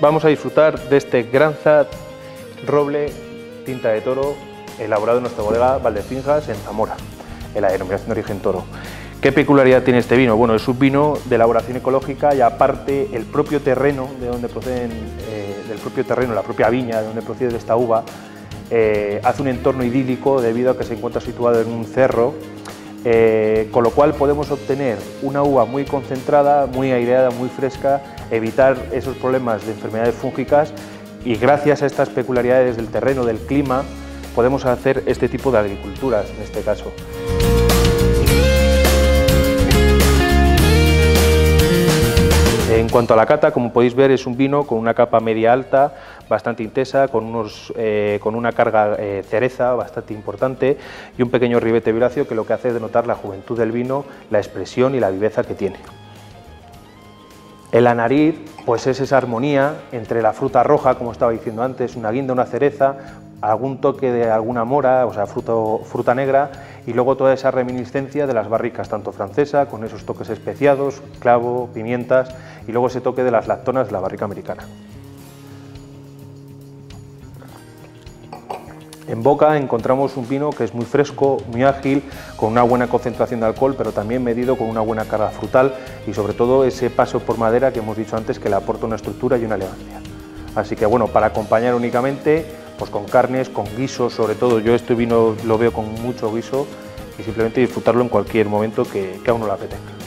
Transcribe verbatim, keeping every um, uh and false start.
vamos a disfrutar de este Granza Roble Tinta de Toro, elaborado en nuestra bodega Valdefinjas en Zamora, en la denominación de origen Toro. ¿Qué peculiaridad tiene este vino? Bueno, es un vino de elaboración ecológica y aparte el propio terreno de donde proceden, eh, del propio terreno, la propia viña de donde procede esta uva, eh, hace un entorno idílico debido a que se encuentra situado en un cerro, eh, con lo cual podemos obtener una uva muy concentrada, muy aireada, muy fresca, evitar esos problemas de enfermedades fúngicas y gracias a estas peculiaridades del terreno, del clima, podemos hacer este tipo de agriculturas en este caso. En cuanto a la cata, como podéis ver, es un vino con una capa media alta, bastante intensa, con, unos, eh, con una carga eh, cereza bastante importante y un pequeño ribete violáceo que lo que hace es denotar la juventud del vino, la expresión y la viveza que tiene. En la nariz, pues es esa armonía entre la fruta roja, como estaba diciendo antes, una guinda, una cereza, algún toque de alguna mora, o sea, fruto, fruta negra, y luego toda esa reminiscencia de las barricas, tanto francesa, con esos toques especiados, clavo, pimientas, y luego ese toque de las lactonas de la barrica americana. En boca encontramos un vino que es muy fresco, muy ágil, con una buena concentración de alcohol, pero también medido con una buena carga frutal y sobre todo ese paso por madera que hemos dicho antes que le aporta una estructura y una elegancia. Así que bueno, para acompañar únicamente, pues con carnes, con guisos, sobre todo yo este vino lo veo con mucho guiso y simplemente disfrutarlo en cualquier momento que, que a uno le apetezca.